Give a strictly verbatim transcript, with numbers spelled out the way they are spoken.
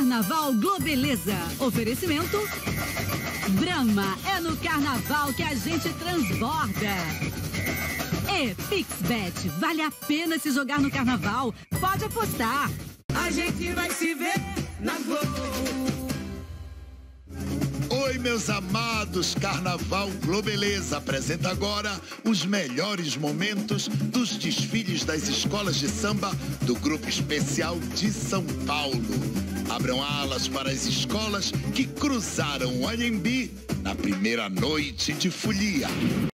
Carnaval Globeleza. Oferecimento Brahma. É no Carnaval que a gente transborda. E Pixbet. Vale a pena se jogar no Carnaval. Pode apostar. A gente vai se ver na Globo. Oi, meus amados, Carnaval Globeleza apresenta agora os melhores momentos dos desfiles das escolas de samba do Grupo Especial de São Paulo. Abram alas para as escolas que cruzaram o Anhembi na primeira noite de folia.